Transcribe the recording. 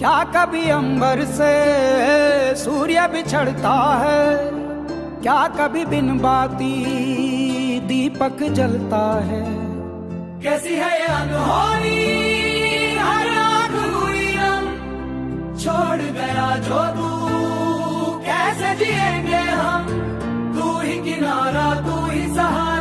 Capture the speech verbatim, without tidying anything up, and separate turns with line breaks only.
क्या कभी अंबर से सूर्य बिछड़ता है, क्या कभी बिन बाती दीपक जलता है।
कैसी है ये अनहोनी हर आँख हुई हम, छोड़ गया जो तू कैसे जिएंगे हम। तू ही किनारा तू ही सहारा,